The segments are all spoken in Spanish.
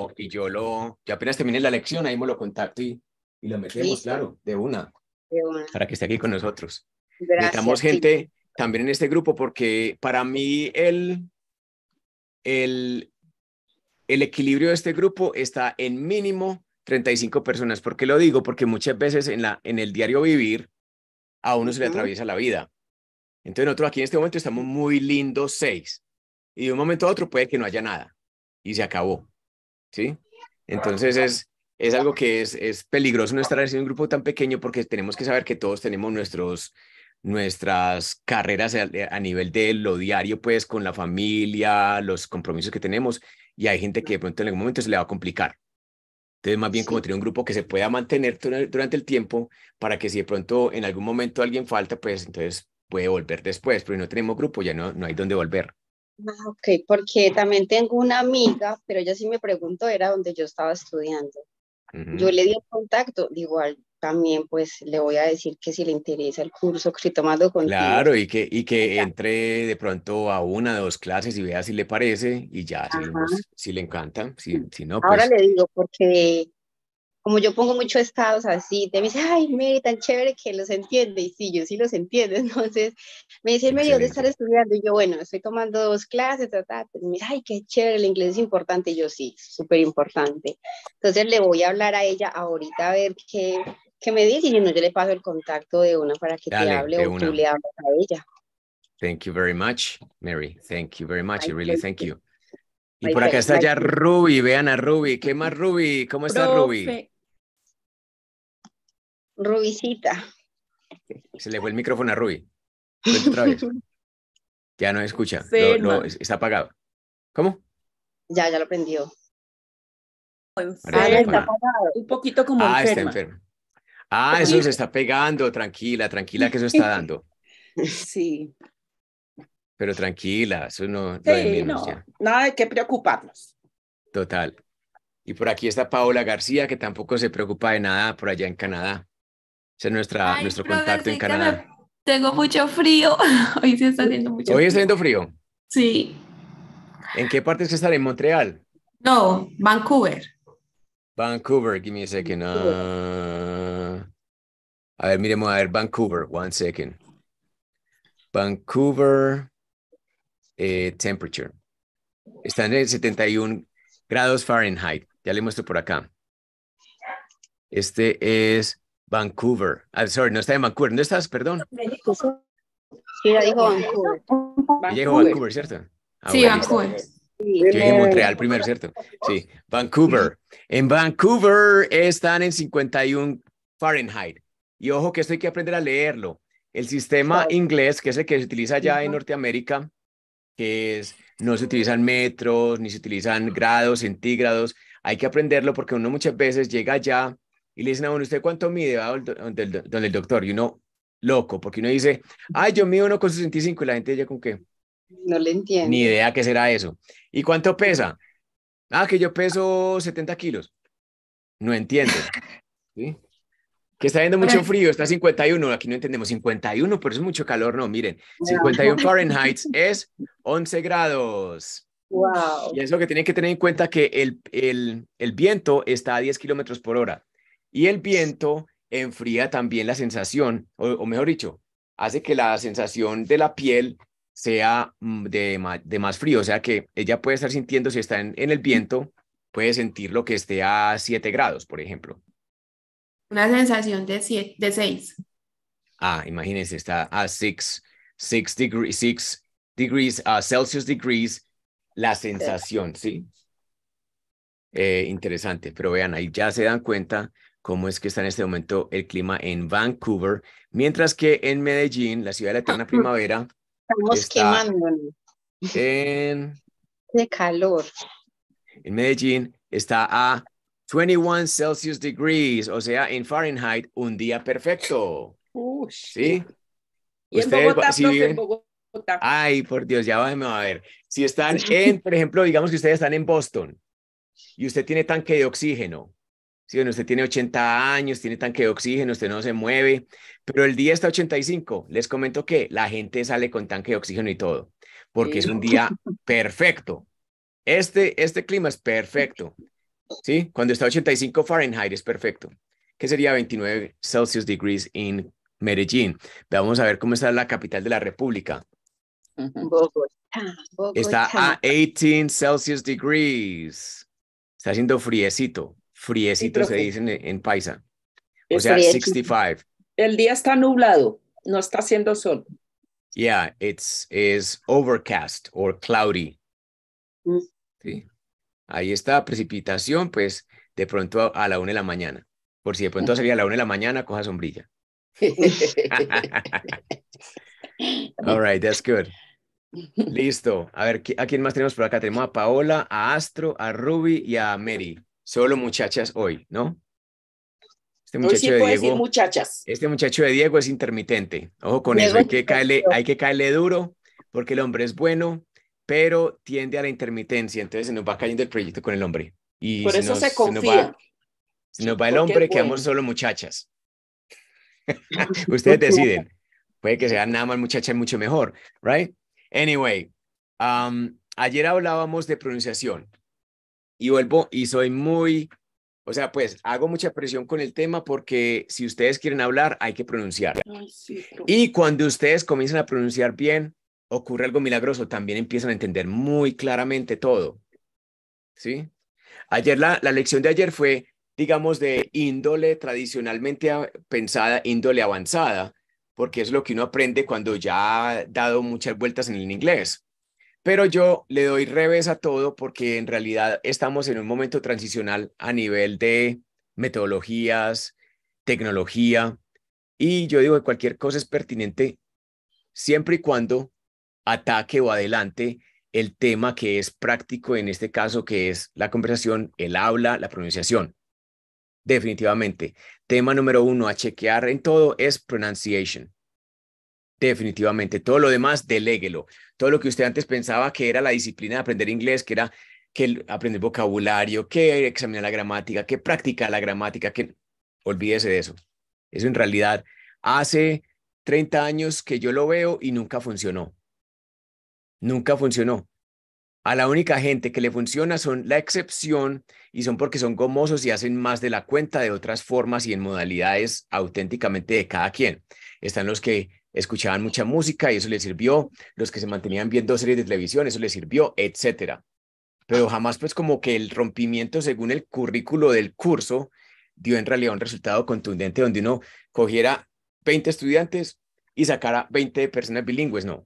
yo apenas termine la lección, ahí me lo contacto y lo metemos, Listo. claro, de una, para que esté aquí con nosotros. Necesitamos Gracias, sí. gente también en este grupo porque para mí el, el equilibrio de este grupo está en mínimo 35 personas. ¿Por qué lo digo? Porque muchas veces en el diario vivir a uno se le atraviesa la vida. Entonces nosotros aquí en este momento estamos muy lindos 6 y de un momento a otro puede que no haya nada y se acabó, ¿sí? Entonces es algo que es peligroso no estar en un grupo tan pequeño porque tenemos que saber que todos tenemos nuestras carreras a nivel de lo diario, pues con la familia, los compromisos que tenemos y hay gente que de pronto en algún momento se le va a complicar. Entonces, más bien como tener un grupo que se pueda mantener durante el tiempo para que si de pronto en algún momento alguien falta, pues entonces puede volver después, pero si no tenemos grupo ya no hay dónde volver. Ok, porque también tengo una amiga, pero ella sí me preguntó, era donde yo estaba estudiando. Yo le di el contacto, igual también pues le voy a decir que si le interesa el curso que estoy tomando contigo. Claro, y que entre de pronto a 1 o 2 clases y vea si le parece y ya Ajá. seguimos, si le encanta, si no, Ahora pues le digo, porque como yo pongo muchos estados así, te me dice, ay, Mary, tan chévere que los entiende. Y sí, yo sí los entiendo. Entonces me dice, Mary, ¿dónde estar excelente. estudiando? Y yo, bueno, estoy tomando 2 clases, Pues me dice, ay, qué chévere, el inglés es importante. Y yo, sí, súper importante. Entonces le voy a hablar a ella ahorita a ver qué me dice. Y yo, no, yo le paso el contacto de una para que te Dale, hable de o tú una. le hables a ella. Thank you very much, Mary. Thank you very much. I My really thank pleasure, you. Y por acá está my ya pleasure. Ruby. Vean a Ruby. ¿Qué más, Ruby? ¿Cómo está Ruby? Profe, Rubicita. Se le fue el micrófono a Ruby. Cuenta otra vez. Ya no escucha. enferma, Está apagado. ¿Cómo? Ya lo aprendió. Ah, no, está enferma, apagado. un poquito como Ah, está enferma. enfermo. Ah, eso se está pegando. Tranquila, tranquila que eso está dando. Sí, Pero tranquila, eso no lo de sí, menos no, ya. nada de qué preocuparnos. Total. Y por aquí está Paola García, que tampoco se preocupa de nada por allá en Canadá. Ese es Ay, nuestro profe, contacto en sí que Canadá. tengo mucho frío. Hoy sí está haciendo mucho Hoy está frío. haciendo frío. Sí. ¿En qué parte es que estar? ¿En Montreal? No, Vancouver. Vancouver, give me a second. A ver, miremos a ver, Vancouver, 1 second. Vancouver, temperature. Está en el 71 grados Fahrenheit. Ya le muestro por acá. Este es Vancouver. Ah, sorry, no está en Vancouver. ¿Dónde estás? Perdón. Sí, ya dijo Vancouver. Ella dijo Vancouver. Vancouver, ¿cierto? Ah, Sí, bueno, listo. Vancouver. Sí. Yo dije Montreal primero, ¿cierto? Sí, Vancouver. En Vancouver están en 51 Fahrenheit. Y ojo que esto hay que aprender a leerlo. El sistema inglés, que es el que se utiliza allá en Norteamérica, no se utilizan metros, ni se utilizan grados, centígrados. Hay que aprenderlo porque uno muchas veces llega allá y le dicen a uno, ¿usted cuánto mide? Va donde el doctor. Y uno, loco, porque uno dice, ay, yo mido 1,65 y la gente ya con qué, No le ni entiende. idea qué será eso. ¿Y cuánto pesa? Ah, que yo peso 70 kilos. No entienden. ¿Sí? Que está haciendo mucho Ahora, frío, está 51, aquí no entendemos 51, pero es mucho calor, no, miren, 51 Fahrenheit es 11 grados. Wow. Y es lo que tienen que tener en cuenta que el viento está a 10 kilómetros por hora y el viento enfría también la sensación, o mejor dicho, hace que la sensación de la piel sea de más frío, o sea que ella puede estar sintiendo si está en el viento, puede sentir lo que esté a 7 grados, por ejemplo. una sensación de 6. Ah, imagínense, está a 6 degrees Celsius degrees la sensación, ¿sí? Interesante, pero vean, ahí ya se dan cuenta cómo es que está en este momento el clima en Vancouver, mientras que en Medellín, la ciudad de la eterna primavera, Estamos está quemándonos en, de calor. en Medellín, está a 21 Celsius degrees, o sea, en Fahrenheit, un día perfecto, Uy, ¿sí? y en Ustedes, Bogotá, si profe, en viven, Bogotá. ay, por Dios, ya vamos a ver, si están por ejemplo, digamos que ustedes están en Boston y usted tiene tanque de oxígeno. Si bueno, usted tiene 80 años, tiene tanque de oxígeno, usted no se mueve, pero el día está 85. Les comento que la gente sale con tanque de oxígeno y todo, porque es Sí. un día perfecto. Este clima es perfecto. ¿Sí? Cuando está a 85 Fahrenheit es perfecto. ¿Qué sería 29 Celsius degrees en Medellín? Vamos a ver cómo está la capital de la República. Bogotá, Está Bogotá. a 18 Celsius degrees. Está haciendo friecito. Sí, Friecito se profe. dice en paisa. O Es- sea, Friecito. 65. El día está nublado, no está haciendo sol. Yeah, is overcast or cloudy. Mm. ¿Sí? Ahí está, precipitación, pues de pronto a la 1 de la mañana. Por si de pronto sería a la 1 de la mañana, coja sombrilla. All right, that's good. Listo. A ver, ¿a quién más tenemos por acá? Tenemos a Paola, a Astro, a Ruby y a Mary. Solo muchachas hoy, ¿no? Este Hoy sí muchacho de puedo decir Diego, muchachas. este muchacho de Diego es intermitente. Ojo con eso, Diego hay que caerle duro porque el hombre es bueno, pero tiende a la intermitencia. Entonces se nos va cayendo el proyecto con el hombre. Y Por eso se confían, si nos va el porque hombre, es quedamos bueno. solo muchachas. Ustedes deciden. Puede que sean nada más muchachas mucho mejor, right? Anyway, ayer hablábamos de pronunciación y vuelvo y soy muy, o sea, pues hago mucha presión con el tema porque si ustedes quieren hablar, hay que pronunciar. Ay, sí, profe. Y cuando ustedes comienzan a pronunciar bien, ocurre algo milagroso, también empiezan a entender muy claramente todo, ¿sí? Ayer la lección de ayer fue, digamos, de índole tradicionalmente pensada, índole avanzada, porque es lo que uno aprende cuando ya ha dado muchas vueltas en el inglés. Pero yo le doy revés a todo porque en realidad estamos en un momento transicional a nivel de metodologías, tecnología, y yo digo que cualquier cosa es pertinente siempre y cuando ataque o adelante el tema que es práctico en este caso, que es la conversación, el habla, la pronunciación. Definitivamente. Tema número 1 a chequear en todo es pronunciation. Definitivamente. Todo lo demás, deléguelo. Todo lo que usted antes pensaba que era la disciplina de aprender inglés, que era que aprender vocabulario, que examinar la gramática, que practicar la gramática, que olvídese de eso. Eso en realidad hace 30 años que yo lo veo y nunca funcionó. Nunca funcionó. A la única gente que le funciona son la excepción y son porque son gomosos y hacen más de la cuenta de otras formas y en modalidades auténticamente de cada quien. Están los que escuchaban mucha música y eso les sirvió, los que se mantenían viendo series de televisión, eso les sirvió, etcétera. Pero jamás pues como que el rompimiento según el currículo del curso dio en realidad un resultado contundente donde uno cogiera 20 estudiantes y sacara 20 personas bilingües. No,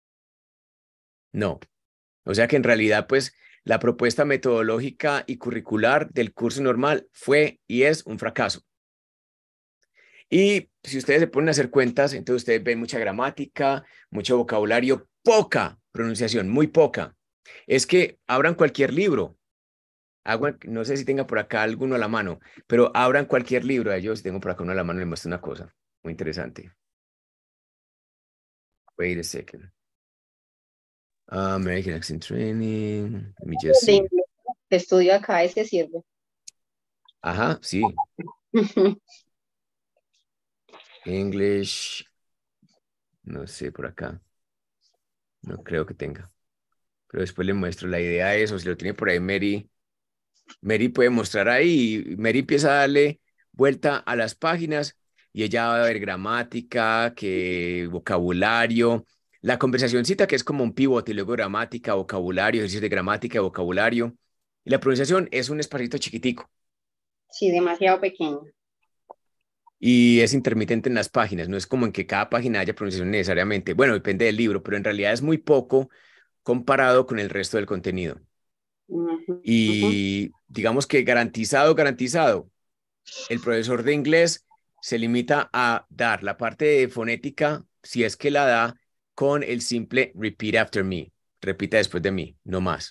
no. O sea que en realidad, pues, la propuesta metodológica y curricular del curso normal fue y es un fracaso. Y si ustedes se ponen a hacer cuentas, entonces ustedes ven mucha gramática, mucho vocabulario, poca pronunciación, muy poca. Es que abran cualquier libro. No sé si tenga por acá alguno a la mano, pero abran cualquier libro. Yo si tengo por acá uno a la mano, les muestro una cosa muy interesante. Wait a second. American Accent Training. Let me just de see. inglés que estudio acá, ese sirve. Ajá, sí. English. No sé por acá. No creo que tenga. Pero después le muestro. La idea de eso. Si lo tiene por ahí Mary, Mary puede mostrar ahí. Y Mary empieza a darle vuelta a las páginas y ella va a ver gramática, que vocabulario. La conversacioncita que es como un pivote y luego gramática, vocabulario, ejercicios de gramática, vocabulario. Y la pronunciación es un espacito chiquitico. Sí, demasiado pequeño. Y es intermitente en las páginas, no es como en que cada página haya pronunciación necesariamente. Bueno, depende del libro, pero en realidad es muy poco comparado con el resto del contenido. Ujú, ujú. Y digamos que garantizado, el profesor de inglés se limita a dar la parte de fonética, si es que la da, con el simple repeat after me, repita después de mí, no más.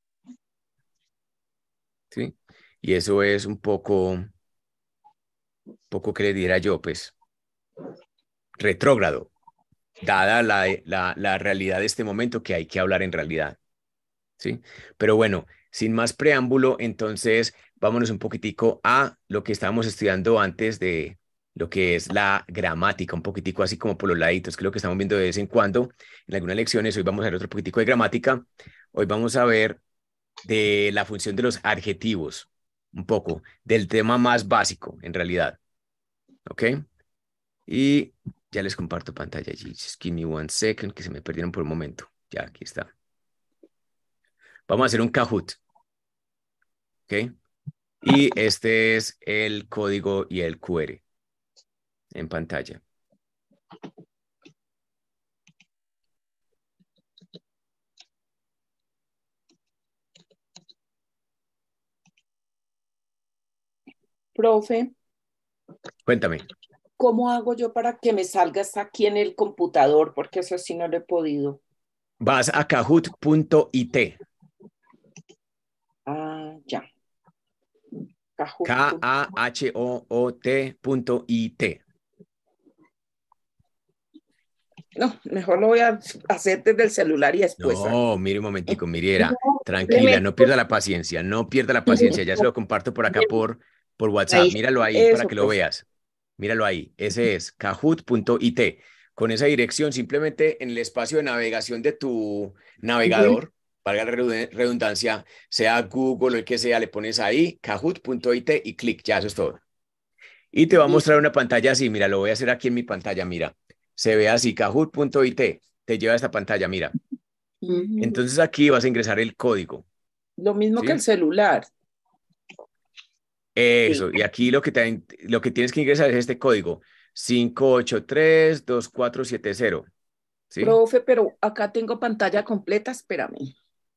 ¿Sí? Y eso es un poco que le diera yo, pues, retrógrado, dada la realidad de este momento que hay que hablar en realidad, ¿sí? Pero bueno, sin más preámbulo, entonces vámonos un poquitico a lo que estábamos estudiando antes de lo que es la gramática, un poquitico así como por los laditos, que es lo que estamos viendo de vez en cuando en algunas lecciones. Hoy vamos a ver otro poquitico de gramática. Hoy vamos a ver de la función de los adjetivos. un poco del tema más básico, en realidad. ¿Ok? Y ya les comparto pantalla allí. Just give me one second, que se me perdieron por un momento. Ya, aquí está. Vamos a hacer un Kahoot. ¿Ok? Y este es el código y el QR en pantalla. Profe, Cuéntame. ¿cómo hago yo para que me salga hasta aquí en el computador? Porque eso sí no lo he podido. Vas a kahoot.it. Ah, ya. Kahoot. Kahoot.it. No, mejor lo voy a hacer desde el celular y después. No, mire un momentico, Miriera, No, tranquila, simplemente no pierda la paciencia, no pierda la paciencia. Ya se lo comparto por acá por WhatsApp. Ahí, Míralo ahí para eso, que lo profe. veas. Míralo ahí. Ese es kahoot.it. Con esa dirección, simplemente en el espacio de navegación de tu navegador, valga la redundancia, sea Google o el que sea, le pones ahí kahoot.it y clic. Ya, eso es todo. Y te va a mostrar una pantalla así. Mira, lo voy a hacer aquí en mi pantalla. Mira, se ve así, kahoot.it. Te lleva a esta pantalla, mira. Entonces aquí vas a ingresar el código, Lo mismo que el ¿sí? celular. Eso, y aquí lo que tienes que ingresar es este código, 583-2470, ¿sí? Profe, pero acá tengo pantalla completa, espérame.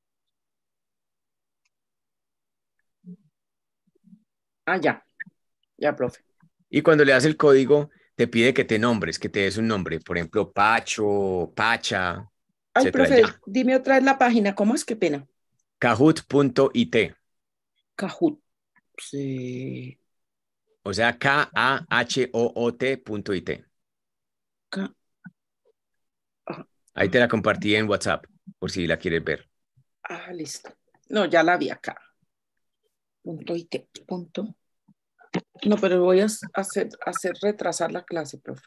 Ah, ya, ya, profe. Y cuando le das el código, te pide que te nombres, que te des un nombre, por ejemplo, Pacho, Pacha, Ay, etcétera, profe, ya. dime otra vez la página, ¿cómo es? Qué pena. Kahoot.it, Kahoot. Sí. o sea, Kahoot.it. Ka- ah, Ahí te la compartí en WhatsApp, por si la quieres ver. listo. No, ya la vi acá. Punto IT. Punto. No, pero voy a hacer retrasar la clase, profe.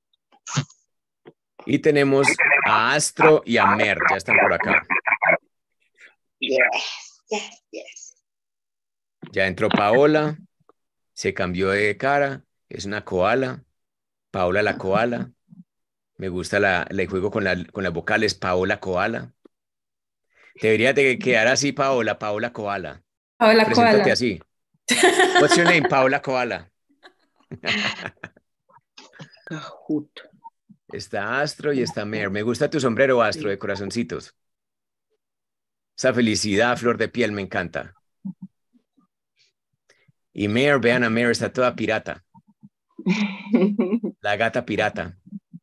Y tenemos a Astro y a Mer, ya están por acá. yes. Ya entró Paola, se cambió de cara, es una koala, Paola la koala. Me gusta el juego con las vocales, Paola koala. Deberías de quedar así, Paola, Paola koala. Hola, Preséntate koala. así. What's your name, Paola koala? Kahoot. Está Astro y está Mer. Me gusta tu sombrero, Astro, de corazoncitos. Esa felicidad a flor de piel me encanta. Y Mer, vean a Mer, está toda pirata. La gata pirata.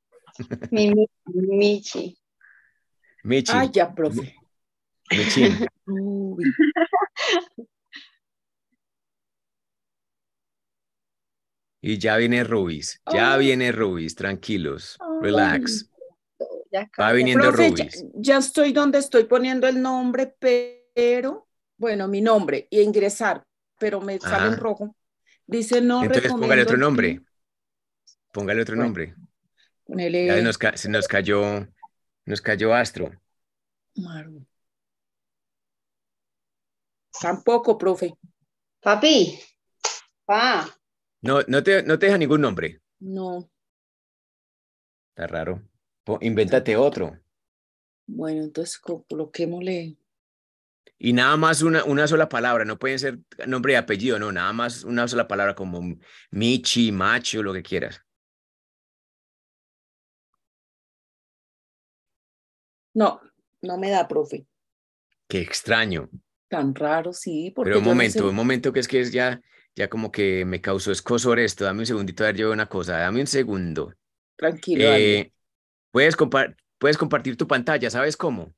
Michi. Ah, Michi. ya, profe. Michin. Uy. Y ya viene Rubis. Ya viene Rubis. Tranquilos. Relax. Ya Va casi. viniendo Profe, Rubis. ya estoy donde estoy poniendo el nombre, pero, bueno, mi nombre y ingresar, pero me sale en Ajá. rojo. Dice, no Entonces póngale recomiendo otro el nombre. PIN. Póngale otro Bueno, nombre. Ya ponele se nos cayó Astro. Maru. Tampoco, profe. Papi, pa. No te deja ningún nombre. No. Está raro. Invéntate otro. Bueno, entonces coloquémosle. Y nada más una sola palabra. No pueden ser nombre y apellido, no. Nada más una sola palabra como Michi, Macho, lo que quieras. No, no me da, profe. Qué extraño. Tan raro, sí, Pero porque yo no sé. un momento que es ya como que me causó escosor esto. Dame un segundito a ver yo una cosa. Dame un segundo. Tranquilo, dale. Eh, puedes compartir tu pantalla, ¿sabes cómo?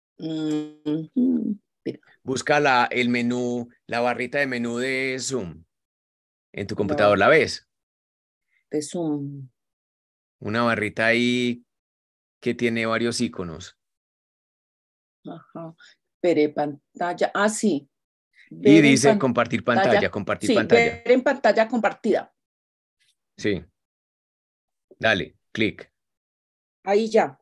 Mira, Busca el menú, la barrita de menú de Zoom en tu la computador, barra ¿la ves? de Zoom. Una barrita ahí que tiene varios iconos. Ajá. Veré pantalla. Ah, sí. Y Ver en dice compartir pantalla, pantalla. compartir Sí, pantalla. ver en pantalla compartida. Sí, dale, clic. Ahí ya.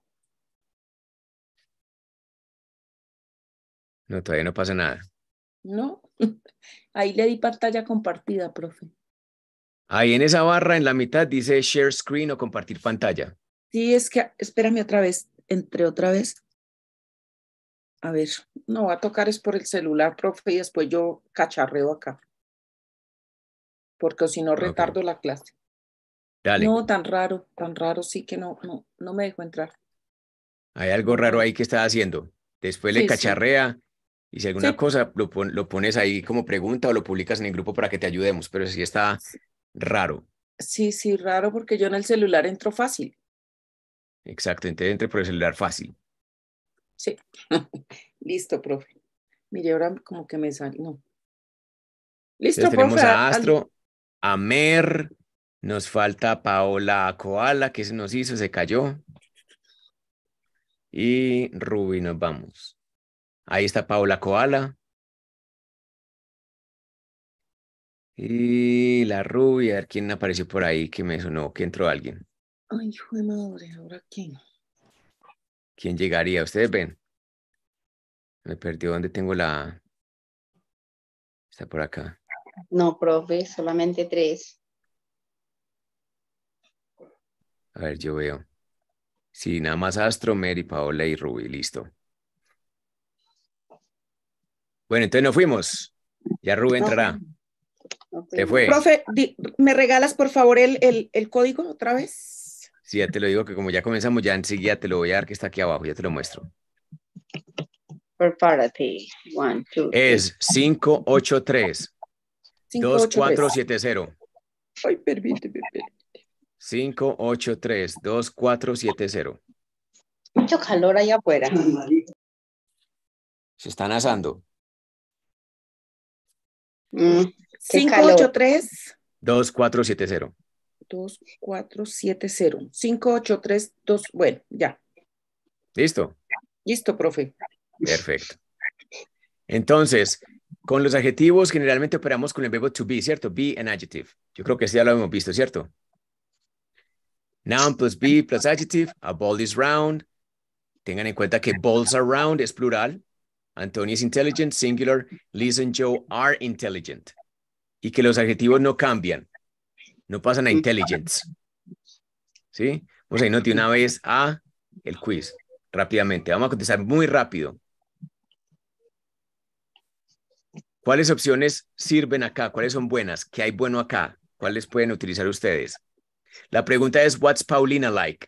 No, todavía no pasa nada. ¿No? Ahí le di pantalla compartida, profe. Ahí en esa barra en la mitad dice share screen o compartir pantalla. Sí, es que, espérame otra vez, entre otra vez. A ver, no va a tocar es por el celular, profe, y después yo cacharreo acá. Porque si no retardo la clase. Dale. No, tan raro, sí que no me dejó entrar. Hay algo raro ahí que está haciendo. Después le Sí, cacharrea y si alguna sí. cosa lo pones ahí como pregunta o lo publicas en el grupo para que te ayudemos, pero sí está raro. Sí, raro porque yo en el celular entro fácil. Exacto, entonces entre por el celular fácil. Sí. Listo, profe. Mire, ahora como que me sale. No. Listo, Entonces tenemos profe. a Astro, a Mer, nos falta Paola Koala, que se nos hizo, se cayó. Y Ruby, nos vamos. Ahí está Paola Koala. Y la Ruby, a ver quién apareció por ahí, que me sonó que entró alguien. Ay, hijo de madre, ¿ahora quién? ¿Quién llegaría? Ustedes ven. Me perdió donde tengo la... Está por acá. No, profe, solamente 3. A ver, yo veo. Sí, nada más Astro, Mary, Paola y Ruby, listo. Bueno, entonces nos fuimos. Ya Ruby entrará. Se fue. Profe, ¿me regalas por favor el código otra vez? Sí, ya te lo digo que como ya comenzamos, ya enseguida te lo voy a dar que está aquí abajo, ya te lo muestro. Prepárate. 1, 2, 3. Es 583 2470. Ay, permíteme. 583 2470. Mucho calor allá afuera. Se están asando. 583 2470. 2470. 5832. Bueno, ya. ¿Listo? Listo, profe. Perfecto. Entonces, con los adjetivos generalmente operamos con el verbo to be, ¿cierto? Be an adjective. Yo creo que este ya lo hemos visto, ¿cierto? Noun plus be plus adjective. A ball is round. Tengan en cuenta que balls are round es plural. Antonio is intelligent, singular. Liz and Joe are intelligent. Y que los adjetivos no cambian. No pasan a intelligence. ¿Sí? Vamos a irnos de una vez a el quiz. Rápidamente. Vamos a contestar muy rápido. ¿Cuáles opciones sirven acá? ¿Cuáles son buenas? ¿Qué hay bueno acá? ¿Cuáles pueden utilizar ustedes? La pregunta es, what's Paulina like?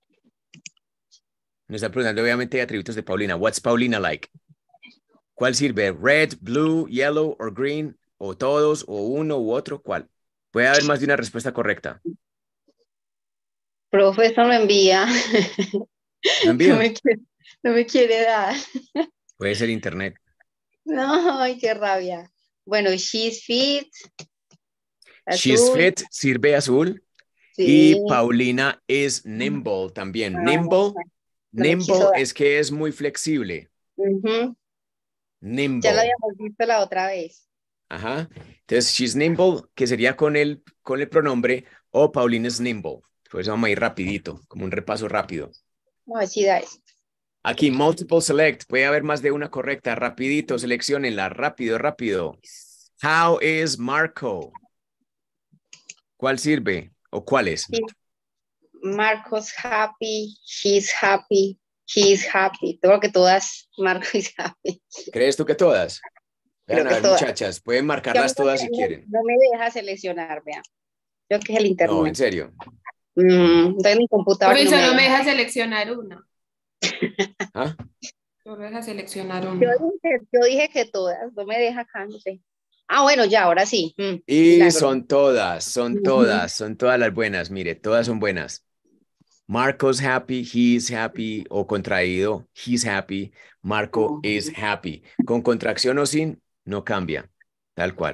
Nos está preguntando obviamente atributos de Paulina. What's Paulina like? ¿Cuál sirve? Red, blue, yellow or green? ¿O todos? ¿O uno u otro? ¿Cuál? Puede haber más de una respuesta correcta. Profe, eso lo envía. ¿No envía? No me quiere dar. Puede ser internet. No, ay, qué rabia. Bueno, she's fit. She's Azul. fit sirve azul. Sí. Y Paulina is nimble también. Ah, Nimble, no me nimble quiso dar. es que es muy flexible. Nimble. Ya lo habíamos visto la otra vez. Ajá. Entonces, she's nimble, que sería con el pronombre, o Paulina is nimble. Por eso vamos a ir rapidito, como un repaso rápido. No, sí da esto. Aquí, multiple select. Puede haber más de una correcta. Rapidito, seleccionenla. Rápido, rápido. How is Marco? ¿Cuál sirve? ¿O cuáles? Sí. Marco's happy. She's happy. He's happy. Tengo que todas. Marco is happy. ¿Crees tú que todas? Vean, a ver, todas. Muchachas, pueden marcarlas todas si quieren. No me deja seleccionar, vean. Creo que es el internet. No, en serio. Entonces mi computadora Por eso no no me deja seleccionar una. ¿Ah? No me deja seleccionar una. Yo dije que todas, no me deja acá, no sé. Ah, bueno, ya, ahora sí. Y Milagro. son todas las buenas. Mire, todas son buenas. Marco's happy, he's happy, o contraído, he's happy, Marco is happy. Con contracción o sin, no cambia, tal cual.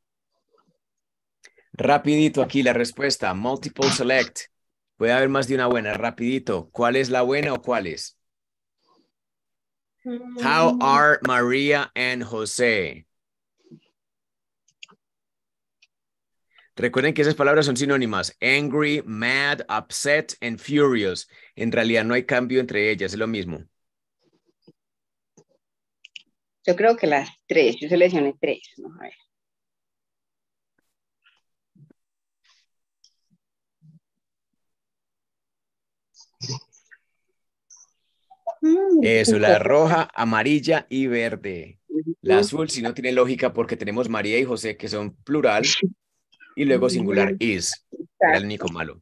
Rapidito aquí la respuesta, multiple select. Puede haber más de una buena, rapidito. ¿Cuál es la buena o cuál es? How are Maria and José? Recuerden que esas palabras son sinónimas. Angry, mad, upset and furious. En realidad no hay cambio entre ellas, es lo mismo. Yo creo que las 3, yo seleccioné 3. Vamos a ver. Eso, la roja, amarilla y verde. La azul si no tiene lógica porque tenemos María y José que son plural y luego singular is. Era el único malo.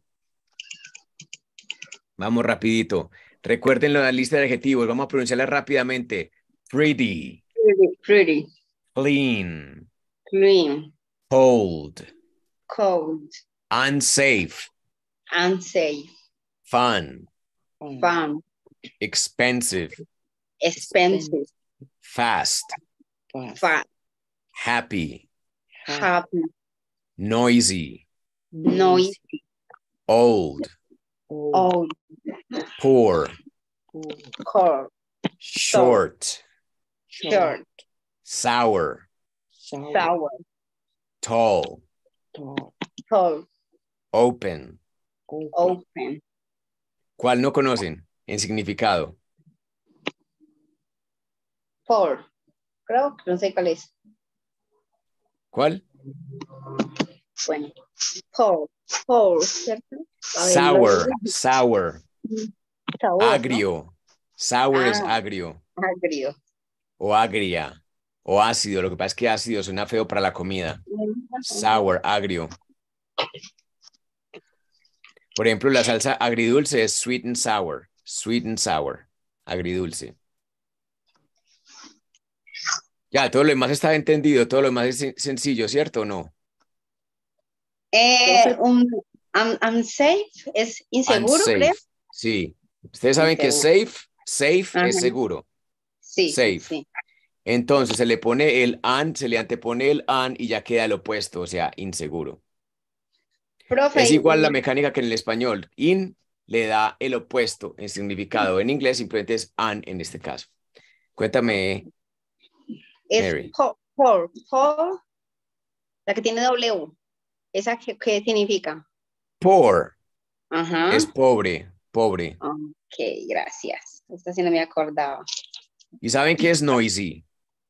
Vamos rapidito. Recuerden la lista de adjetivos. Vamos a pronunciarla rápidamente. Pretty. Pretty. Clean. Clean. Cold. Cold. Unsafe. Unsafe. Fun. Fun. Expensive. Expensive. Fast. Fat. Happy. Happy. Noisy. Noisy. Old. Old. Poor. Cold. Short. Short. Sour. Sour. Tall. Tall. Open. Open. ¿Cuál no conocen en significado? Poor. Creo que no sé cuál es. ¿Cuál? Bueno. Poor. Poor, ¿cierto? A ver, Sour. Sour. sabor, Agrio. Sour es Ah. agrio. ¿no? Agrio. O agria. O ácido. Lo que pasa es que ácido suena feo para la comida. Sour, agrio. Por ejemplo, la salsa agridulce es sweet and sour. Sweet and sour. Agridulce. Ya, todo lo demás está entendido. Todo lo demás es sencillo, ¿cierto o no? Unsafe es inseguro, Unsafe. creo. Sí. Ustedes saben que safe Ajá. es seguro. Sí, Safe. sí. Entonces se le pone el an, se le antepone el an y ya queda el opuesto, o sea, inseguro. Profe, Es igual la mecánica que en el español. In le da el opuesto en significado. En inglés simplemente es an en este caso. Cuéntame, es Mary. poor, la que tiene W. ¿Esa qué significa? Poor Ajá. es pobre, pobre. Ok, gracias. Esta sí no me acordaba. ¿Y saben qué es noisy?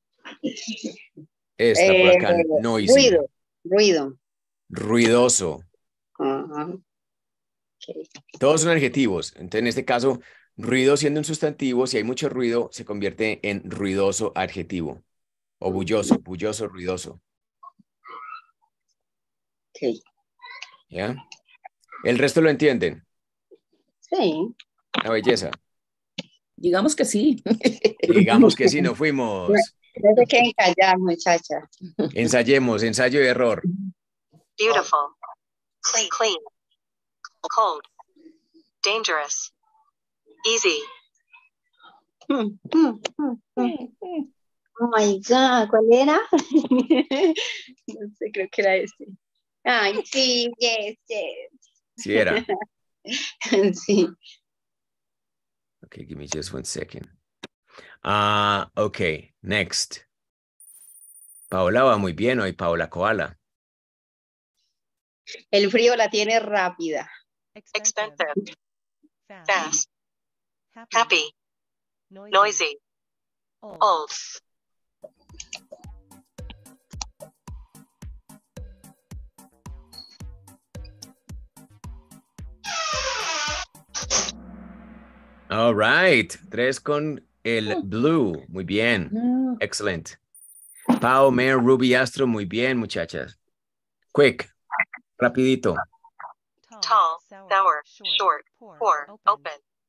Esta por acá, noisy. Ruido. Ruidoso. Ajá. Okay. Todos son adjetivos. Entonces, en este caso, ruido siendo un sustantivo, si hay mucho ruido, se convierte en ruidoso adjetivo. O bulloso, ruidoso. Ok. ¿Ya? ¿El resto lo entienden? Sí. La belleza. Digamos que sí. Digamos que sí, no fuimos. No se queden calladas, muchachas. Ensayemos, ensayo y error. Beautiful. Clean. Cold. Dangerous. Easy. Oh my God, ¿cuál era? No sé, creo que era este. Ay, sí, yes. Sí era. Sí. Okay, give me just 1 second. Okay, next. Paola va muy bien hoy, Paola Koala. El frío la tiene rápida. Expensive. Fast. Happy. Noisy. Old. All right. 3 con el blue. Muy bien. Excellent. Pao, Mare, Ruby, Astro. Muy bien, muchachas. Quick. Rapidito. Tall. Sour. Short. Poor. Open.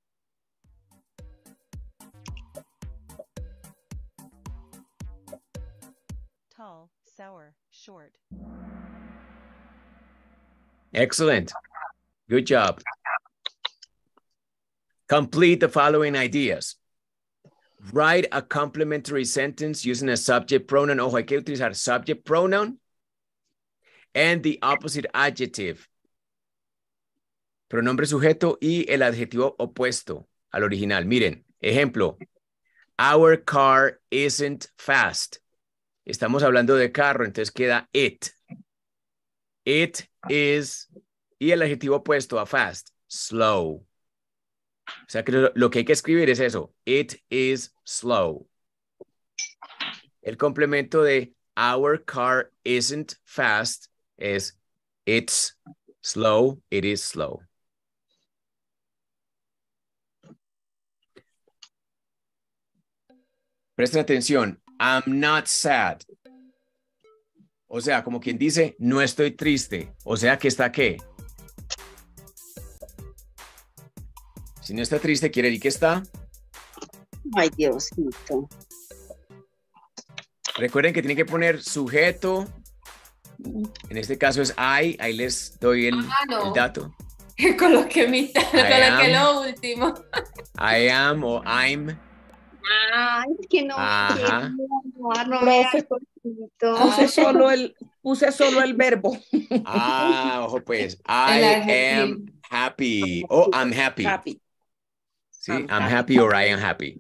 Tall, sour, short. Excellent. Good job. Complete the following ideas. Write a complimentary sentence using a subject pronoun. Ojo, hay que utilizar subject pronoun and the opposite adjective. Pronombre sujeto y el adjetivo opuesto al original. Miren, ejemplo. Our car isn't fast. Estamos hablando de carro, entonces queda it. It is, y el adjetivo opuesto a fast, slow. O sea que lo que hay que escribir es eso. It is slow. El complemento de our car isn't fast es it's slow, it is slow. Presten atención. I'm not sad. O sea, como quien dice, no estoy triste. O sea, que está ¿qué? Si no está triste, quiere decir que está. Ay, Diosito. Recuerden que tienen que poner sujeto. En este caso es I. Ahí les doy el dato. Coloqué coloqué am. lo último. I am o I'm. Ay, es que no Ajá. no me da cosito. Puse solo el verbo. Ojo pues. El I adjetivo. am happy. O I'm happy. Happy. Sí, I'm happy or I am happy.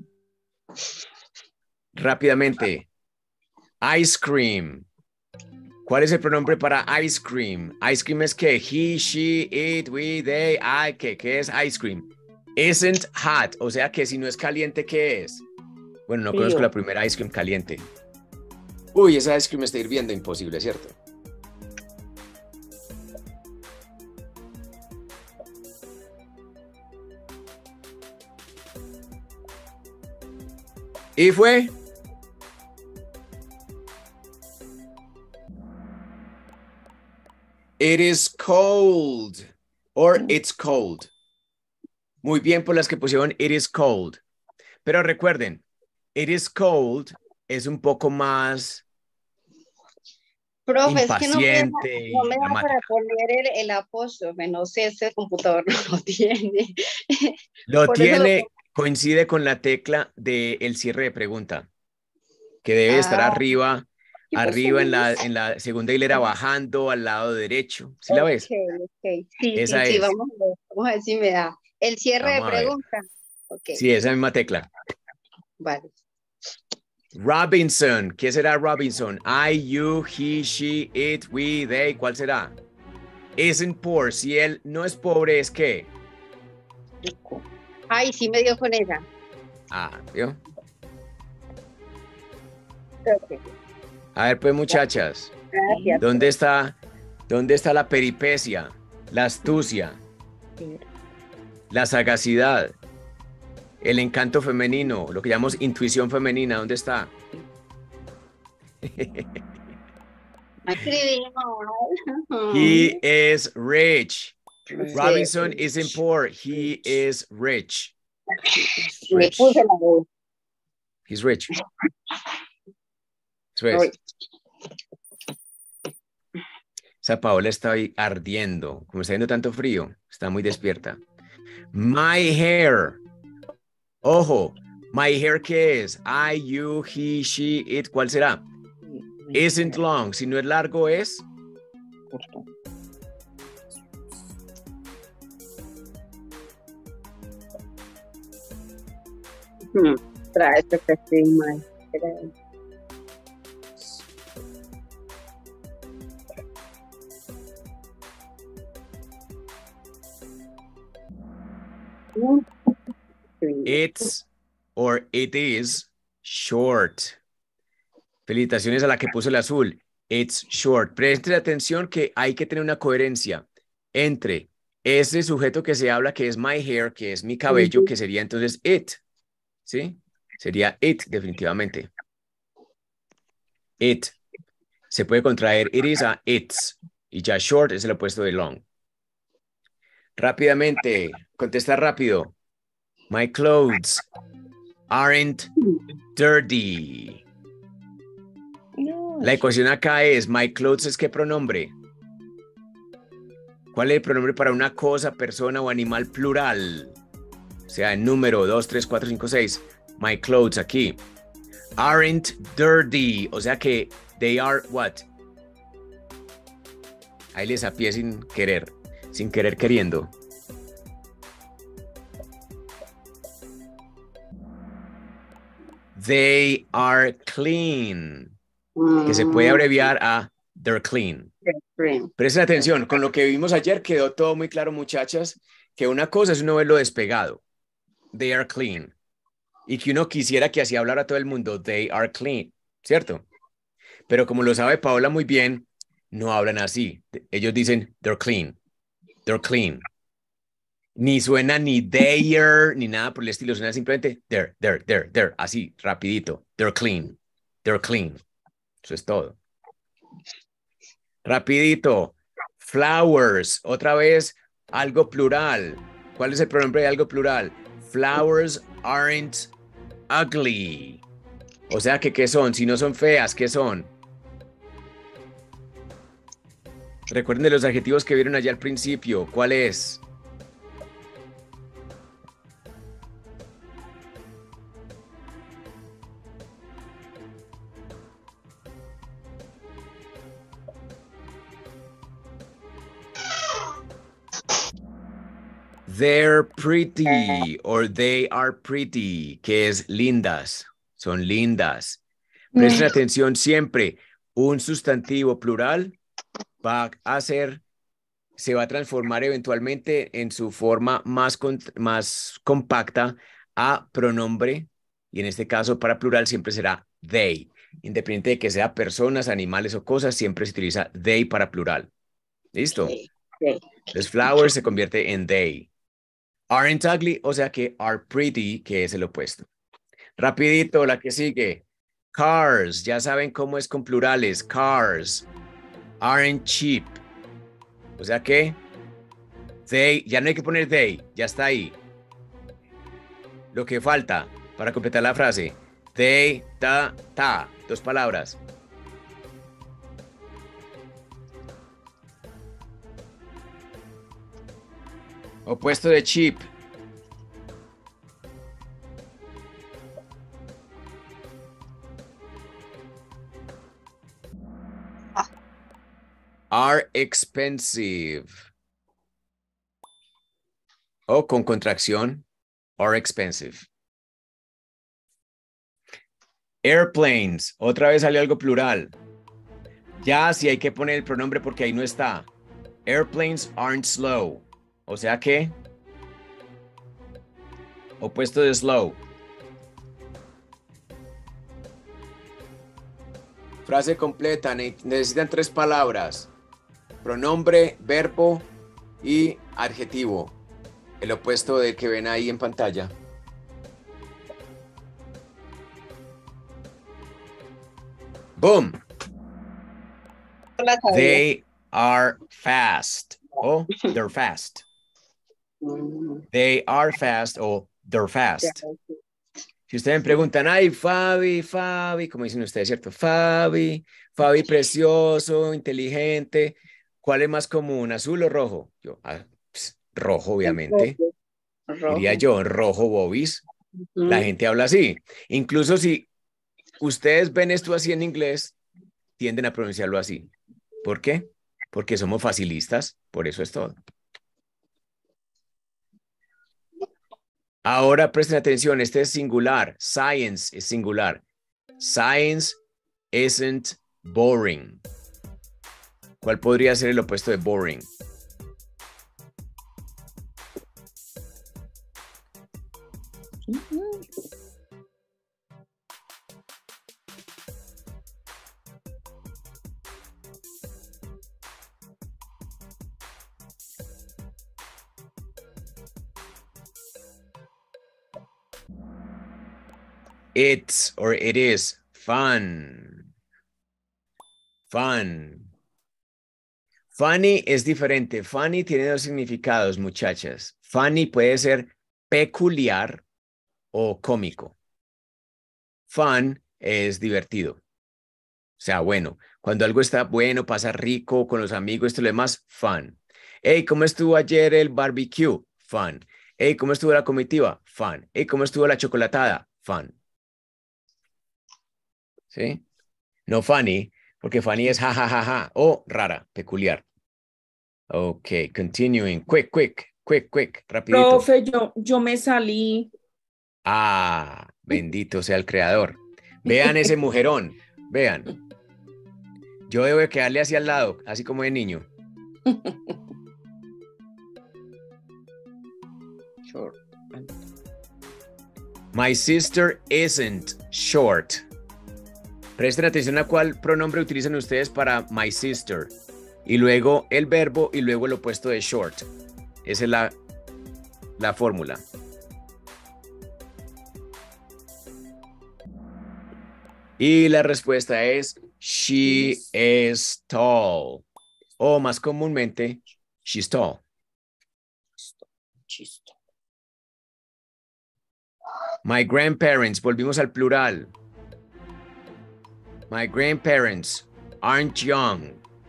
Rápidamente. Ice cream. ¿Cuál es el pronombre para ice cream? Ice cream es que he, she, it, we, they, I, ¿qué es ice cream? Isn't hot, o sea que si no es caliente, ¿qué es? Bueno, no conozco la primera ice cream caliente. Uy, esa ice cream está hirviendo, imposible, ¿cierto? Y fue. It is cold. Or it's cold. Muy bien por las que pusieron it is cold. Pero recuerden, it is cold es un poco más Profe, es que impaciente. no me da para poner el apóstrofe, no sé, este computador no lo tiene. Lo Por tiene, eso coincide con la tecla del cierre de pregunta, que debe estar arriba en la segunda hilera bajando al lado derecho. ¿Sí la ves? Ok. Sí, Esa sí, es. vamos a ver si me da. El cierre Vamos a de ver. pregunta. Okay. Sí, esa misma tecla. Vale. Robinson, ¿qué será Robinson? I, you, he, she, it, we, they, ¿cuál será? Isn't poor, si él no es pobre, ¿es qué? Ay, sí me dio con esa. ¿Vio? Okay. A ver, pues, muchachas, Gracias. ¿dónde está la peripecia, la astucia, la sagacidad, el encanto femenino, lo que llamamos intuición femenina? ¿Dónde está? Escribí mal. He is rich. Robinson Sí. isn't poor. He is rich. Me puse la voz. He's rich. Eso es. Esa Paola está ahí ardiendo. Como está haciendo tanto frío, está muy despierta. My hair. Ojo, my hair, ¿qué es? I, you, he, she, it. ¿Cuál será? Isn't long. Si no es largo, es. Trae esto que estoy mal. It's or it is short. Felicitaciones a la que puso el azul. It's short. Presten atención que hay que tener una coherencia entre ese sujeto que se habla, que es my hair, que es mi cabello, que sería entonces it. ¿Sí? Sería it, definitivamente. It. Se puede contraer it is a it's. Y ya short es el opuesto de long. Rápidamente, contesta rápido. My clothes aren't dirty. No, La ecuación acá es, my clothes es ¿qué pronombre? ¿Cuál es el pronombre para una cosa, persona o animal plural? O sea, en número 2, 3, 4, 5, 6. My clothes aquí. Aren't dirty. O sea que they are what? Ahí les apié sin querer queriendo. They are clean. Que se puede abreviar a they're clean. Presten atención, con lo que vimos ayer quedó todo muy claro, muchachas, que una cosa es uno verlo despegado. They are clean. Y que uno quisiera que así hablara todo el mundo. They are clean. ¿cierto? Pero como lo sabe Paola muy bien, no hablan así. Ellos dicen, they're clean, they're clean. Ni suena ni there, ni nada por el estilo, suena simplemente there, así, rapidito. They're clean, they're clean. Eso es todo. Rapidito. Flowers, otra vez, algo plural. ¿Cuál es el pronombre de algo plural? Flowers aren't ugly. O sea que, ¿qué son? Si no son feas, ¿qué son? Recuerden de los adjetivos que vieron allá al principio. ¿Cuál es? They're pretty or they are pretty, que es lindas, son lindas. Presten atención siempre, un sustantivo plural va a ser, se va a transformar eventualmente en su forma más compacta a pronombre, y en este caso para plural siempre será they. Independiente de que sea personas, animales o cosas, siempre se utiliza they para plural. ¿Listo? Los flowers se convierte en they. Aren't ugly, o sea que are pretty, que es el opuesto. Rapidito, la que sigue. Cars, ya saben cómo es con plurales. Cars aren't cheap. O sea que they, ya no hay que poner they, ya está ahí. Lo que falta para completar la frase. They, ta, dos palabras. Opuesto de cheap. Are expensive. O con contracción. Are expensive. Airplanes. Otra vez salió algo plural. Ya sí hay que poner el pronombre porque ahí no está. Airplanes aren't slow. O sea que, opuesto de slow. Frase completa, necesitan 3 palabras. Pronombre, verbo y adjetivo. El opuesto del que ven ahí en pantalla. Boom. They are fast. Oh, they're fast. They are fast o they're fast. Si ustedes me preguntan, ay, Fabi, como dicen ustedes, ¿cierto? Fabi precioso, inteligente. ¿Cuál es más común, azul o rojo? Yo, rojo, obviamente. Rojo. Diría yo, rojo, bobis. La gente habla así. Incluso si ustedes ven esto así en inglés, tienden a pronunciarlo así. ¿Por qué? Porque somos facilistas, por eso es todo. Ahora presten atención, este es singular. Science es singular. Science isn't boring. ¿Cuál podría ser el opuesto de boring? It's or it is fun. Fun. Funny es diferente. Funny tiene 2 significados, muchachas. Funny puede ser peculiar o cómico. Fun es divertido. O sea, bueno, cuando algo está bueno, pasa rico con los amigos, esto lo demás, fun. Hey, ¿cómo estuvo ayer el barbecue? Fun. Hey, ¿cómo estuvo la comitiva? Fun. Hey, ¿cómo estuvo la chocolatada? Fun. ¿Sí? No funny, porque funny es ja, o rara, peculiar. Ok, continuing. Quick, rapidito. Profe, yo me salí. Ah, bendito sea el creador. Vean ese mujerón, vean. Yo debo de quedarle hacia al lado, así como de niño. Short. My sister isn't short. Presten atención a cuál pronombre utilizan ustedes para my sister. Y luego el verbo y luego el opuesto de short. Esa es la fórmula. Y la respuesta es she is tall. O más comúnmente, she's tall. Chisto. My grandparents, volvimos al plural. My grandparents aren't young.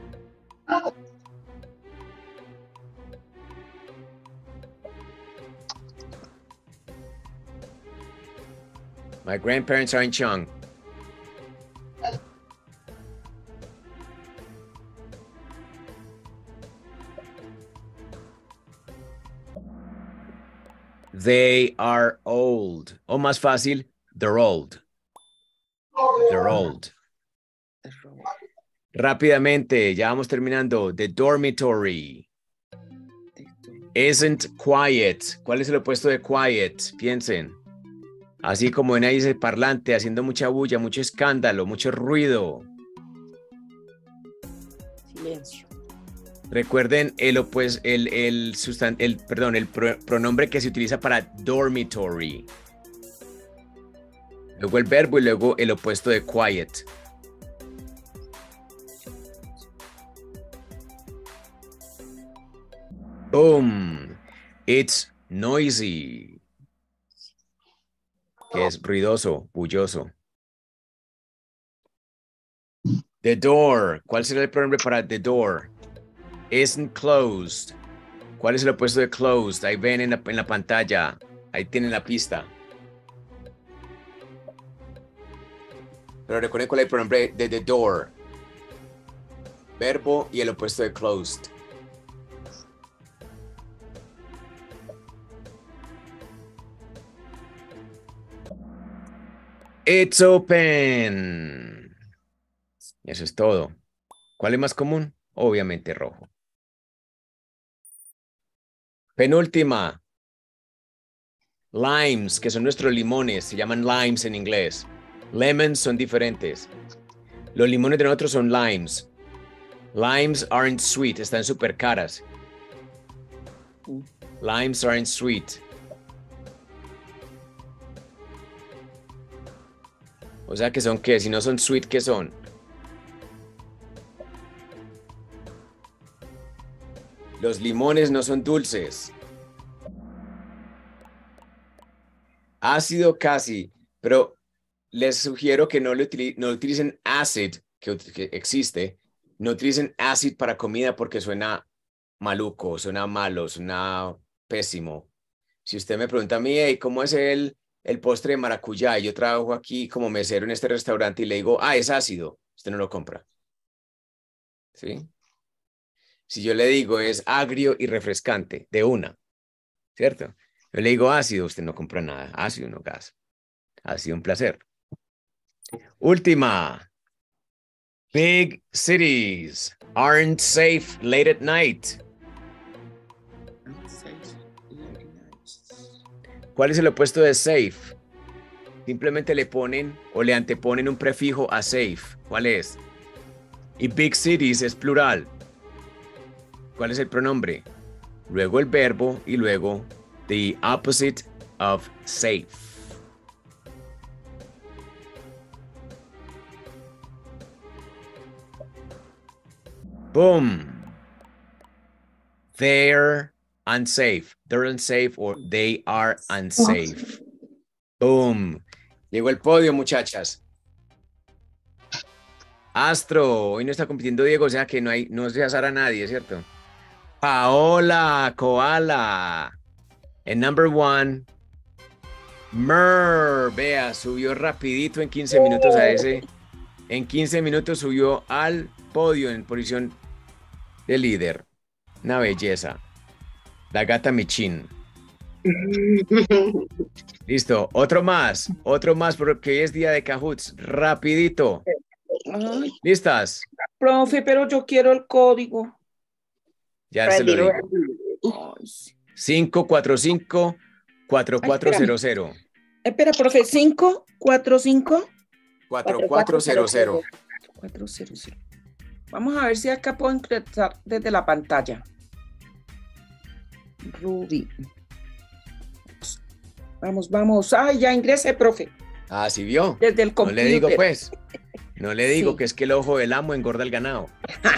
My grandparents aren't young. They are old. O más fácil, they're old. They're old. Rápidamente, ya vamos terminando. The dormitory isn't quiet. ¿Cuál es el opuesto de quiet? Piensen. Así como en ahí dice parlante, haciendo mucha bulla, mucho escándalo, mucho ruido. Silencio. Recuerden el pronombre que se utiliza para dormitory. Luego el verbo y luego el opuesto de quiet. Boom. It's noisy. Que es ruidoso, bulloso. The door. ¿Cuál será el pronombre para the door? Isn't closed. ¿Cuál es el opuesto de closed? Ahí ven en la pantalla. Ahí tienen la pista. Pero recuerden cuál es el pronombre de the door. Verbo y el opuesto de closed. It's open. Eso es todo. ¿Cuál es más común? Obviamente rojo. Penúltima. Limes, que son nuestros limones. Se llaman limes en inglés. Lemons son diferentes. Los limones de nosotros son limes. Limes aren't sweet. Están súper caras. Limes aren't sweet. O sea, ¿qué son qué? Si no son sweet, ¿qué son? Los limones no son dulces. Ácido casi, pero les sugiero que no utilicen acid, que existe. No utilicen acid para comida porque suena maluco, suena malo, suena pésimo. Si usted me pregunta a mí, hey, ¿cómo es el postre de maracuyá? Y yo trabajo aquí como mesero en este restaurante y le digo, es ácido, usted no lo compra. ¿Sí? Si yo le digo es agrio y refrescante, de una, ¿cierto? Yo le digo ácido, usted no compra nada. Ácido, no gas. Ha sido un placer. Última. Big cities aren't safe late at night. ¿Cuál es el opuesto de safe? Simplemente le ponen o le anteponen un prefijo a safe. ¿Cuál es? Y big cities es plural. ¿Cuál es el pronombre? Luego el verbo y luego the opposite of safe. Boom. They're unsafe. They're unsafe or they are unsafe. Boom. Llegó el podio, muchachas. Astro, hoy no está compitiendo Diego, o sea que no se azar a nadie, ¿cierto? Paola, Koala. En number one, vea, subió rapidito en 15 minutos a ese. En 15 minutos subió al podio en posición de líder. Una belleza. La gata Michin. Listo, otro más porque hoy es día de Cahoots. Rapidito. Ay, ¿Listas? profe, pero yo quiero el código. Ya se lo digo. Ay, sí. 545-4400. Espera, profe, 545. 4400. 400. Vamos a ver si acá puedo ingresar desde la pantalla. Ruby. Vamos, vamos. Ay, ya ingresé, profe. Ah, ¿sí vio? Desde el No computer. le digo, pues. No le digo Sí. que es que el ojo del amo engorda el ganado.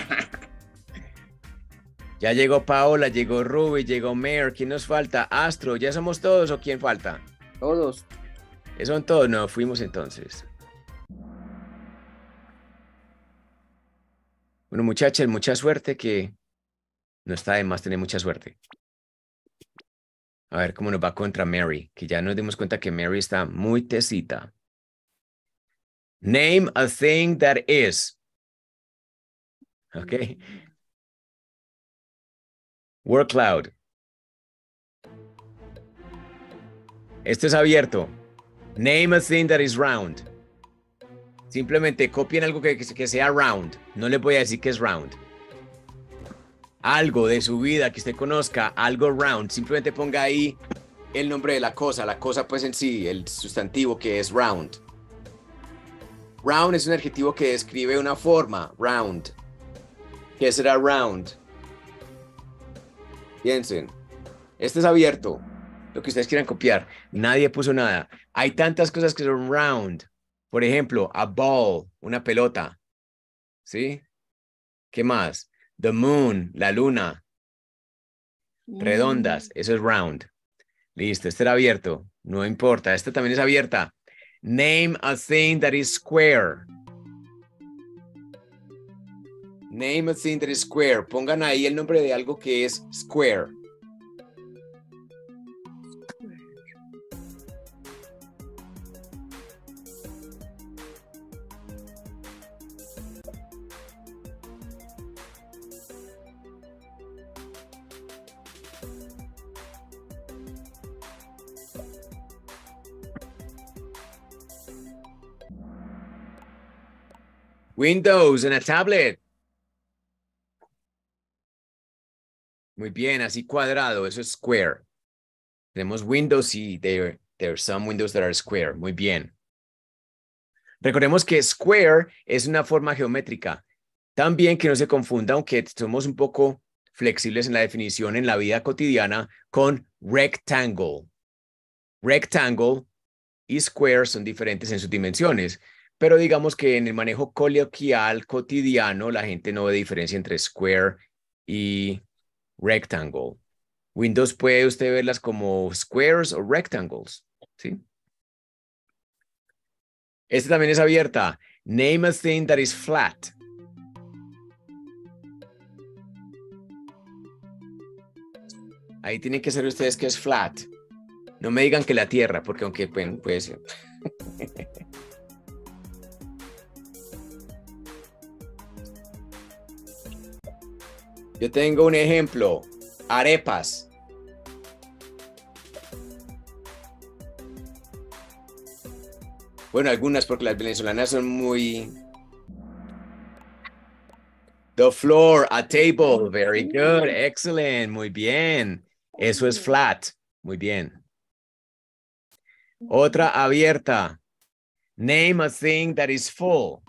Ya llegó Paola, llegó Ruby, llegó Mayor. ¿Quién nos falta? Astro. ¿Ya somos todos o quién falta? Todos. ¿Son todos? No, fuimos entonces. Bueno, muchachas, mucha suerte, que no está de más tener mucha suerte. A ver cómo nos va contra Mary, que ya nos dimos cuenta que Mary está muy tesita. Name a thing that is. Ok. Word cloud. Esto es abierto. Name a thing that is round. Simplemente copien algo que sea round. No les voy a decir que es round. Algo de su vida que usted conozca, algo round. Simplemente ponga ahí el nombre de la cosa pues en sí, el sustantivo que es round. Round es un adjetivo que describe una forma, round. ¿Qué será round? Piensen. Este es abierto. Lo que ustedes quieran copiar. Nadie puso nada. Hay tantas cosas que son round. Por ejemplo, a ball, una pelota. ¿Sí? ¿Qué más? The moon, la luna. Redondas, eso es round. Listo, este era abierto. No importa, esta también es abierta. Name a thing that is square. Name a thing that is square. Pongan ahí el nombre de algo que es square. Windows en a tablet. Muy bien, así cuadrado, eso es square. Tenemos Windows y there are some Windows that are square. Muy bien. Recordemos que square es una forma geométrica. También que no se confunda, aunque somos un poco flexibles en la definición en la vida cotidiana, con rectangle. Rectangle y square son diferentes en sus dimensiones, pero digamos que en el manejo coloquial cotidiano la gente no ve diferencia entre square y rectangle. Windows puede usted verlas como squares o rectangles, ¿sí? Esta también es abierta. Name a thing that is flat. Ahí tienen que ser ustedes que es flat. No me digan que la Tierra, porque aunque bueno, puede ser. Yo tengo un ejemplo. Arepas. Bueno, algunas porque las venezolanas son muy... The floor, a table. Very good. Excellent. Muy bien. Eso es flat. Muy bien. Otra abierta. Name a thing that is full.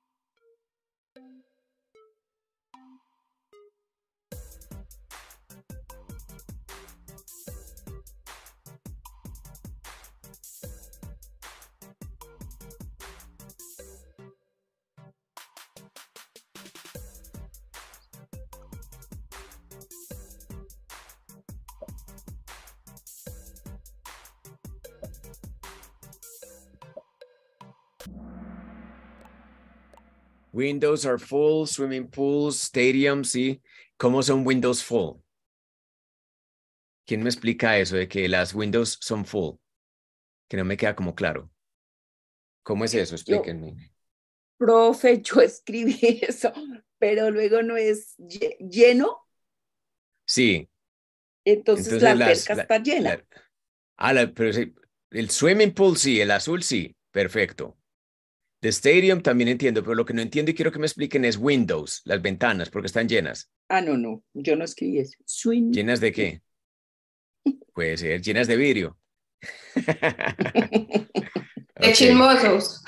Windows are full, swimming pools, stadiums, ¿sí? ¿Cómo son windows full? ¿Quién me explica eso de que las windows son full? Que no me queda como claro. ¿Cómo es eso? Explíquenme. Profe, yo escribí eso, pero luego no es lleno. Sí. Entonces la alberca está llena. Pero sí, el swimming pool sí, el azul sí. Perfecto. The stadium también entiendo, pero lo que no entiendo y quiero que me expliquen es windows, las ventanas, porque están llenas. Ah, no, yo no escribí eso. ¿Llenas de qué? Puede ser, llenas de vidrio. De Ok. chismosos.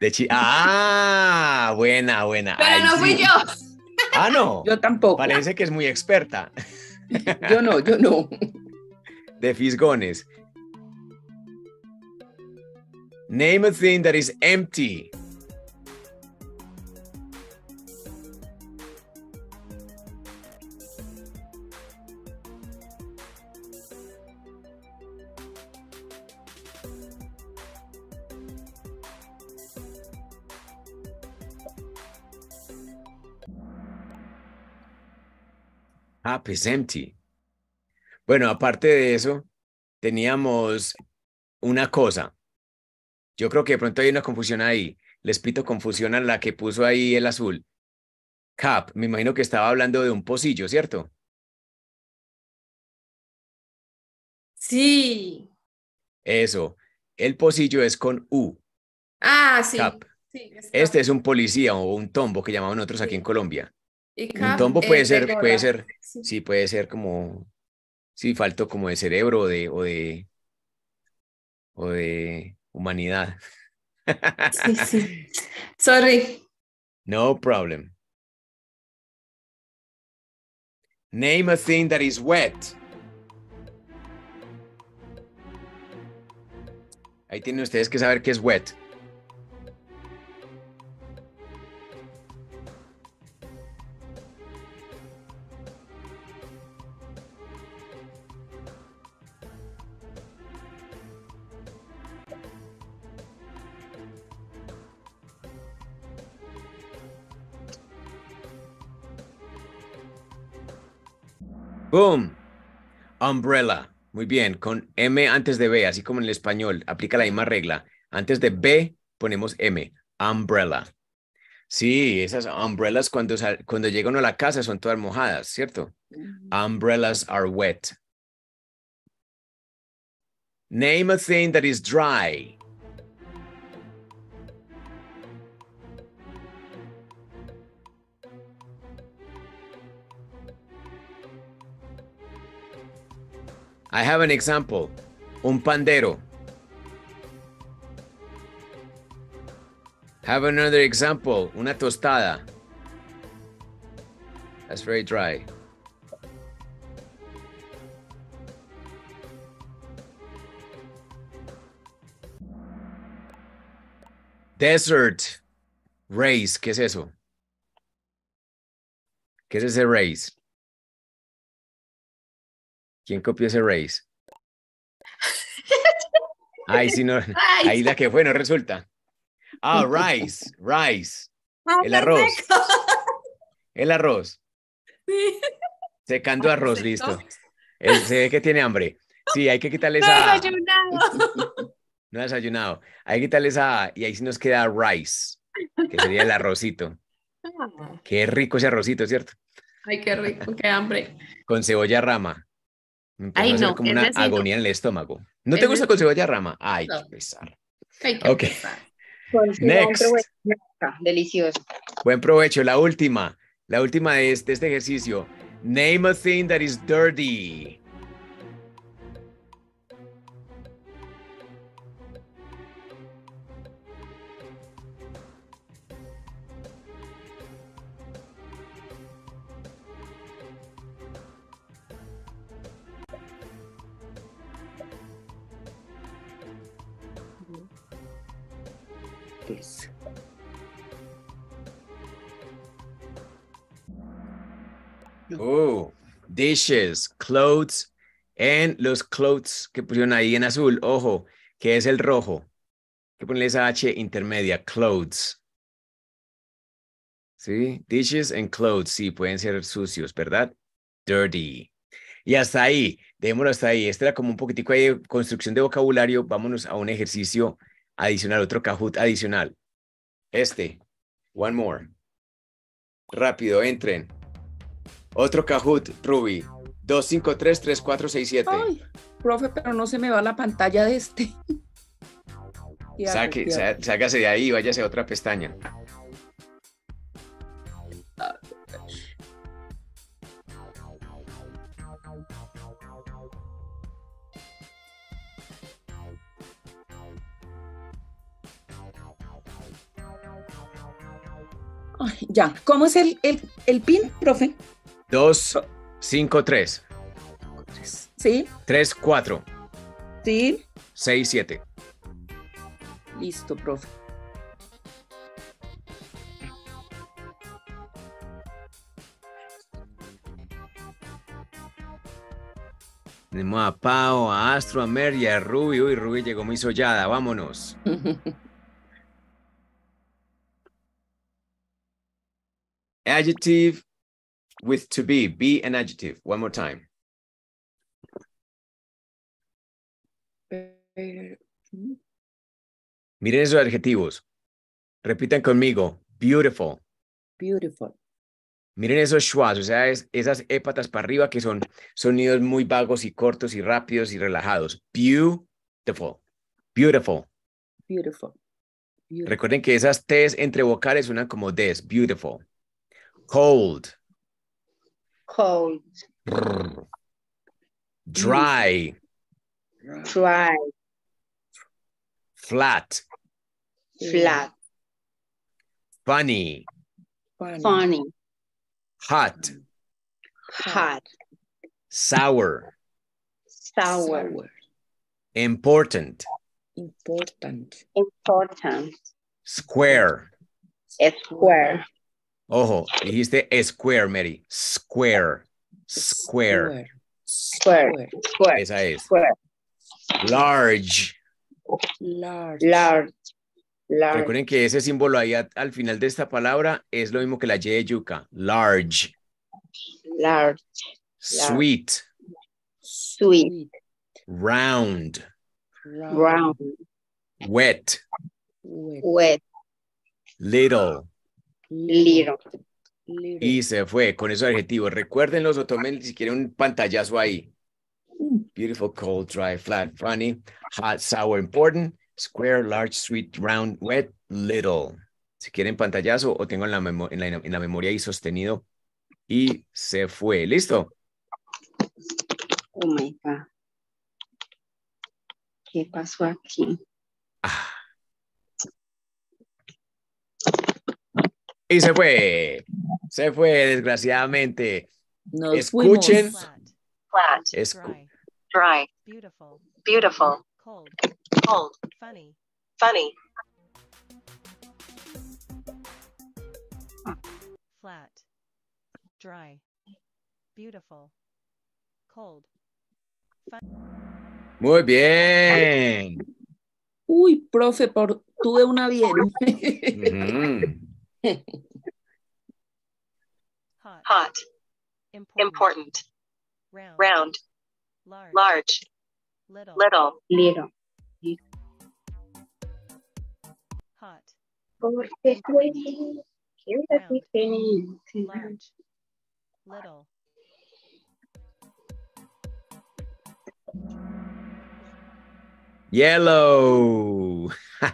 Buena. Pero Ahí no fui sí. yo. No. Yo tampoco. Parece que es muy experta. Yo no. De fisgones. Name a thing that is empty. Pues empty. Bueno, aparte de eso, teníamos una cosa. Yo creo que de pronto hay una confusión ahí. Les pito confusión a la que puso ahí el azul. Cup, me imagino que estaba hablando de un pocillo, ¿cierto? Sí. Eso. El pocillo es con U. Ah, sí. Cup. Sí, está. Este es un policía o un tombo que llamamos nosotros aquí en Colombia. Y Un cap tombo es de gorra. Sí. sí, puede ser como, sí, falto como de cerebro o de humanidad. Sí. Sorry. No problem. Name a thing that is wet. Ahí tienen ustedes que saber qué es wet. Boom. Umbrella. Muy bien, con M antes de B, así como en el español. Aplica la misma regla. Antes de B ponemos M. Umbrella. Sí, esas umbrellas cuando llega uno a la casa son todas mojadas, ¿cierto? Umbrellas are wet. Name a thing that is dry. I have an example. Un pandero. Have another example. Una tostada. That's very dry. Desert. Race. ¿Qué es eso? ¿Qué es ese race? ¿Quién copió ese race? Ay, sí, no. Ahí la que fue, no resulta. Rice. El arroz. El arroz. Sí. Secando arroz, listo. Se ve que tiene hambre. Sí, hay que quitarle No esa A. desayunado. No ha desayunado. Hay que quitarle esa A y ahí sí nos queda rice, que sería el arrocito. Qué rico ese arrocito, ¿cierto? Ay, qué rico, qué hambre. Con cebolla rama. Me empezó Ay, a hacer no, como ese una sí no. agonía en el estómago. ¿No te Ese gusta sí con no. cebolla rama? Ay, No. qué pesar. Ay, qué Ok. pesar. Con cilantro, Next. bueno, delicioso. Buen provecho. La última de este ejercicio. Name a thing that is dirty. Pues, Dishes, clothes, and los clothes que pusieron ahí en azul, ojo, que es el rojo. Que ponerle esa H intermedia, clothes. ¿Sí? Dishes and clothes, sí, pueden ser sucios, ¿verdad? Dirty. Y hasta ahí, dejémoslo hasta ahí. Este era como un poquitico ahí de construcción de vocabulario. Vámonos a un ejercicio adicional, otro Kahoot adicional. One more. Rápido, entren. Otro Kahoot, Ruby. 253-3467. ay, profe, pero no se me va la pantalla de este. ¿Qué hago? Sácase de ahí y váyase a otra pestaña. Ay, ya. ¿Cómo es el pin, profe? 2, 5, 3. Sí, 3, 4. sí. 6, 7. Listo, profe. Tenemos a Pau, a Astro, a Mer y a Ruby. Uy, Ruby llegó muy sollada. Vámonos. Adjective with to be. Be an adjective. One more time. Miren esos adjetivos. Repitan conmigo. Beautiful. Beautiful. Miren esos schwas, o sea, esas épatas para arriba que son sonidos muy vagos y cortos y rápidos y relajados. Beautiful. Beautiful. Beautiful. Beautiful. Recuerden que esas T's entre vocales suenan como Ds. Beautiful. Cold. Cold, Dry. dry, Flat. flat, Funny. funny, Hot. hot, Sour. sour, Important. Important. important, Square. square, Ojo, dijiste square, Mary. Square. Square. square, square, Esa es. square, Large. Large. large, large, Recuerden que ese símbolo ahí al final de esta palabra es lo mismo que la Y de yuca. Large. large, Sweet. sweet, Round. round, Wet. wet, Little. little. Y se fue con esos adjetivos. Recuérdenlos o tomen si quieren un pantallazo ahí. Beautiful, cold, dry, flat, funny, hot, sour, important, square, large, sweet, round, wet, little. Si quieren pantallazo o tengo en la memoria ahí sostenido. Y se fue. ¿Listo? Oh my God. ¿Qué pasó aquí? Ah. Y se fue. Se fue, desgraciadamente. Nos Escuchen. fuimos. Flat. Escu- Dry. Beautiful. Beautiful. Cold. Cold. Funny. Funny. Flat. Dry. Beautiful. Cold. Muy bien. Uy, profe, tuve una bien. Ujú. Hot. Hot. Important. Important. Round. Round. Large. Large. Little. Little. Little. Hot. Porque Important. era Round. diferente. Large. Little. Yellow.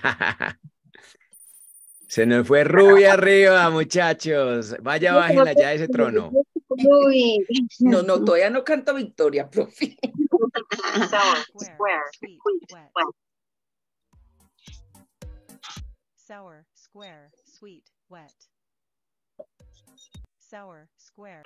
Se nos fue Ruby arriba, muchachos. Vaya, bájenla ya de ese trono. Uy. No, todavía no canto victoria, profe. Sour. Square. Square. Sweet. Wet. Wet. Sour. Square. Sweet. Wet. Sour. Square.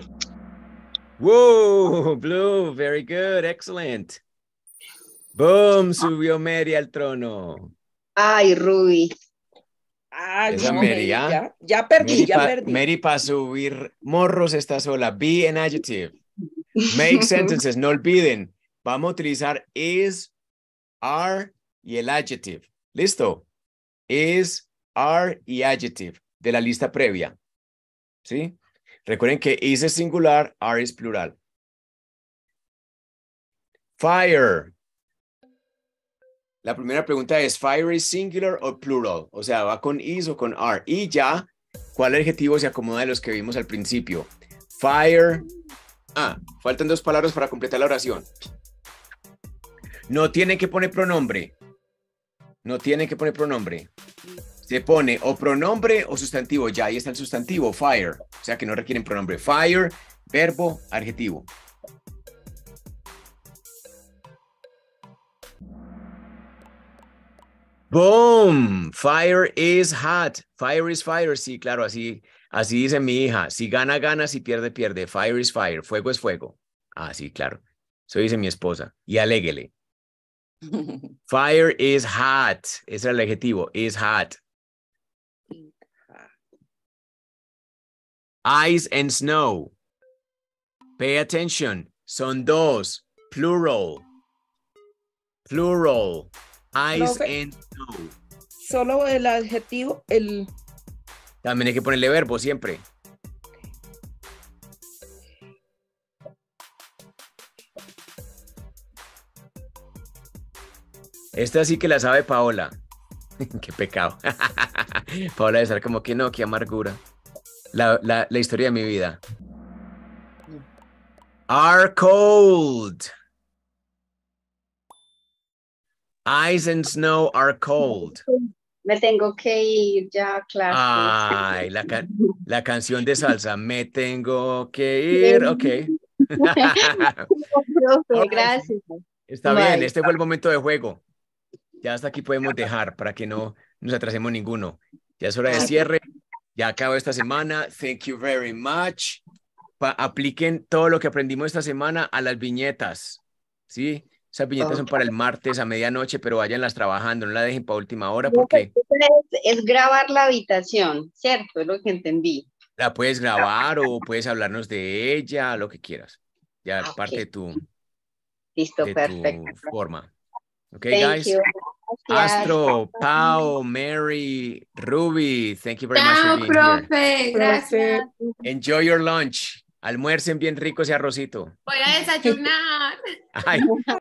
Woo, Blue, very good, excellent. Boom, subió Mary al trono. Ay, Ruby. Ay, Esa no, Mary, ¿ah? ya perdí, ya perdí. Mary para subir morros está sola. Be an adjective. Make sentences, no olviden. Vamos a utilizar is, are y el adjective. ¿Listo? Is, are y adjective de la lista previa. ¿Sí? Recuerden que is es singular, are es plural. Fire. La primera pregunta es, ¿fire is singular o plural? O sea, ¿va con is o con are? Y ya, ¿cuál adjetivo se acomoda de los que vimos al principio? Fire. Faltan 2 palabras para completar la oración. No tienen que poner pronombre. No tienen que poner pronombre. Se pone o pronombre o sustantivo. Ya ahí está el sustantivo, fire. O sea que no requieren pronombre. Fire, verbo, adjetivo. Boom. Fire is hot. Fire is fire. Sí, claro, así Así dice mi hija, si gana, gana, si pierde, pierde. Fire is fire, fuego es fuego. Ah, sí, claro. Eso dice mi esposa. Y aléguele. Fire is hot. Ese es el adjetivo, is hot. Ice and snow. Pay attention. Son dos. Plural. Plural. Ice Profe. and snow. Solo el adjetivo, el... También hay que ponerle verbo siempre. Esta sí que la sabe Paola. Qué pecado. Paola debe estar como que no, qué amargura. La historia de mi vida. Are cold. Ice and snow are cold. Me tengo que ir ya a clase. Ay, la canción de salsa. Me tengo que ir. Ok. Profe, Alright. gracias. Está bien, Bye. este fue el momento de juego. Ya hasta aquí podemos dejar para que no nos atrasemos ninguno. Ya es hora de cierre. Ya acabó esta semana. Thank you very much. Apliquen todo lo que aprendimos esta semana a las viñetas. ¿Sí? Esas viñetas son para el martes a medianoche, pero váyanlas trabajando. No la dejen para última hora porque Es grabar la habitación, ¿cierto? Es lo que entendí. la puedes grabar o puedes hablarnos de ella, lo que quieras. Ya Ok. parte de tu Listo, perfecto. forma. Ok, Thank guys. you. Gracias. Astro, Pau, Mary, Ruby, thank you very much Chao, for being here. profe. Gracias. Enjoy your lunch. Almuercen bien rico ese arrocito. Voy a desayunar. Ay,